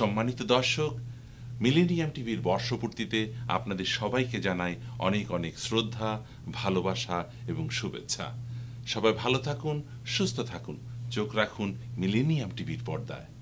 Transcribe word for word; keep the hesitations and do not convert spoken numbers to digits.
সম্মানিত দর্শক, মিলেনিয়াম টিভির বর্ষপূর্তিতে আপনাদের সবাইকে জানাই অনেক অনেক শ্রদ্ধা, ভালোবাসা এবং শুভেচ্ছা। সবাই ভালো থাকুন, সুস্থ থাকুন, চোখ রাখুন মিলেনিয়াম টিভির পর্দায়।